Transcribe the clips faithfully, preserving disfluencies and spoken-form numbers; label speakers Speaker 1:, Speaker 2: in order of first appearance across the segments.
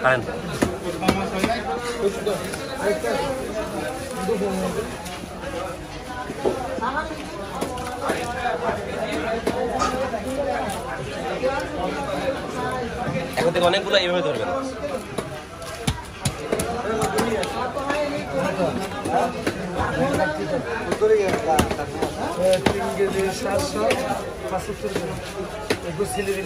Speaker 1: Current এখন থেকে অনেকগুলো এইভাবে ধরবেন।
Speaker 2: তিন কেজি সাতশো পঁচাত্তর গ্রাম একটু সিলিরি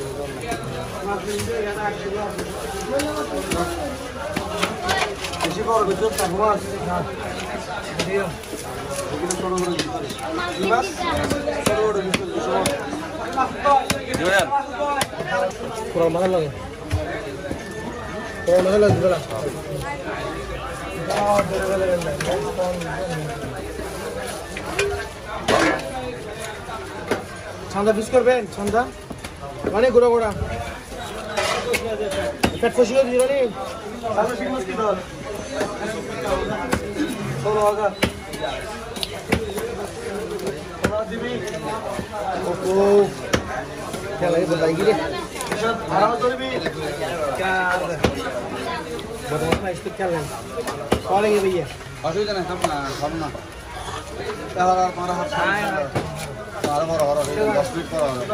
Speaker 2: বেশি বড় ভিতর থাকবো আছে না মিডিয়াম এগুলো ছোট বড় মাছ ছোট বড় ভিতর
Speaker 1: দিবেন
Speaker 2: পুরো মাছ লাগে পুরো মাছ লাগে বলা আ ধরে গেলে ছান্দা পিস করবেন ছান্দা মানে গোড়া গোড়া পেট ফসিয়ে দিল নি সামনে ঠিক মাছ কি দল ষোলো হাজার দিবি ও খেলা এই বলাই গিরে আরাম করবি কার বদমাশ না ইস্তে খেলেন কলে গে भैया
Speaker 3: অসুবিধা নাই সব না সব না তাহলে তোমার হাত আরো বড় বড় দশ মিনিট পর হবে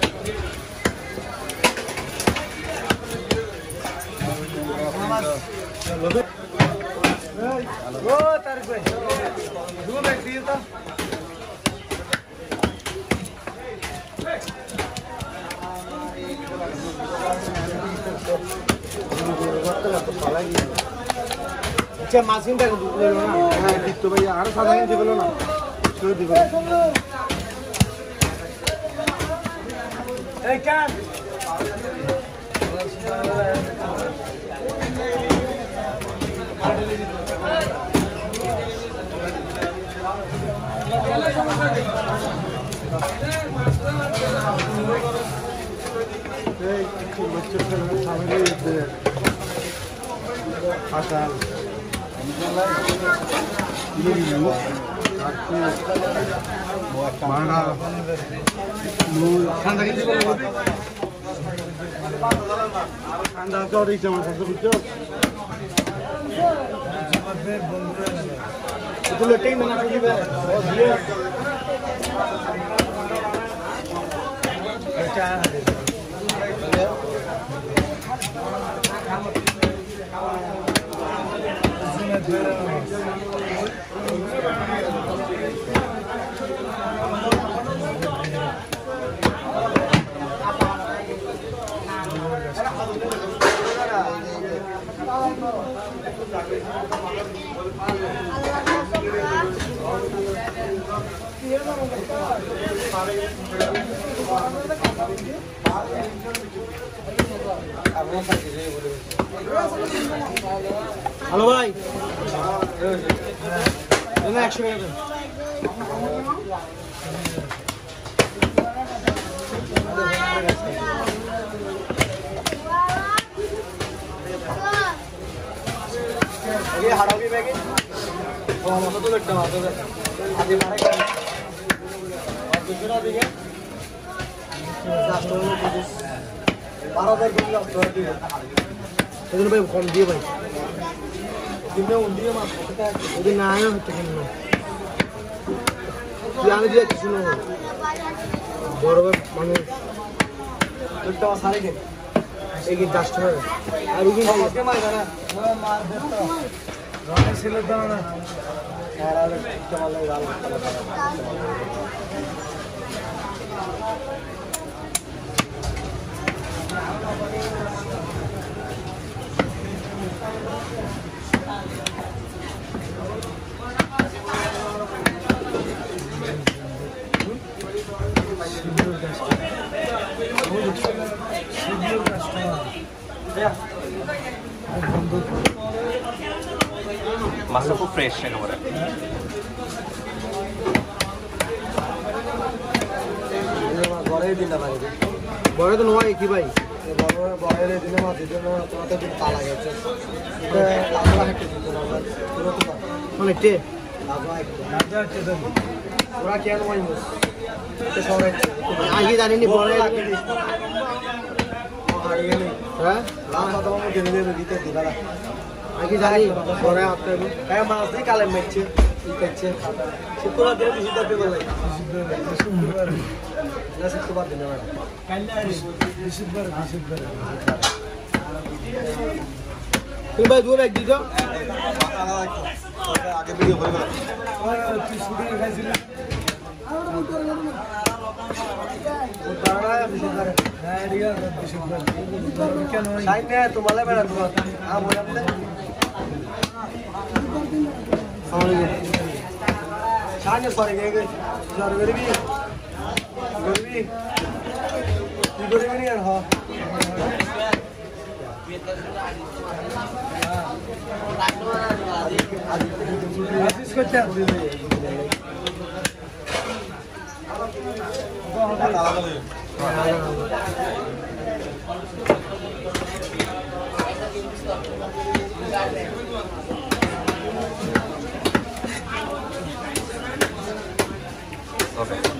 Speaker 2: ও তারিক ভাই দু ব্যাগ দিয়ে তো আচ্ছা মাসিনটা দিলো না হ্যাঁ দিত ভাই আর সাদা কিনতে বলো না তো দিব এই কান এই কি বচ্চা করে সামনে দিতে আশা মানা ঠান্ডা কিনতে বলবো ঠান্ডা তো দিচ্ছে আমার কাছে বুঝছো itu letting mana pergi ber oh dia baca Halo bhai. Ini action apa? Ini harap ini bagi. Oh, mana tu lekda mata tu. Adi mana kan? Adi mana dia? Satu tu. Baru baru dia langsung dia. Itu bhai kau dia bhai. Ini undi mas. Ini naya tu kan. Yang dia kisu no. Baru baru mana? Lekda masari ke? एक ही दस टका और ये किसके मार करा वो मार देता रानी से लेता ना यार आले चमल लगा
Speaker 1: মাছটা খুব ফ্রেশ একেবারে
Speaker 2: বড় তো নয় কি ভাই বড়ের দিনে মাছ দিতে না তোমাতে দিন তালা গেছে এটা লাগা হেঁটে দিতে না অনেকটে লাগা হেঁটে দেন ওরা কেন ওই মাছ এটা সবাই আগে জানেনি বড় লাগে আর গেলে হ্যাঁ
Speaker 3: লাস্ট কথা বলবো কেন দেবে দিতে দিবা না
Speaker 2: আমি কি জানি পরে আপনি
Speaker 3: হ্যাঁ মাছ দিয়ে কালে মেরছে কি করছে শুক্রবার দিনে বেশি দাবি বলে না শুক্রবার দিনে ম্যাডাম
Speaker 2: তুমি ভাই দুটো ব্যাগ দিত
Speaker 3: আগে ভিডিও করে তোমালে বেড়া তোমার সামনে সরে গিয়ে সরে করবি করবি কি করবি নি আর হ
Speaker 1: Okay.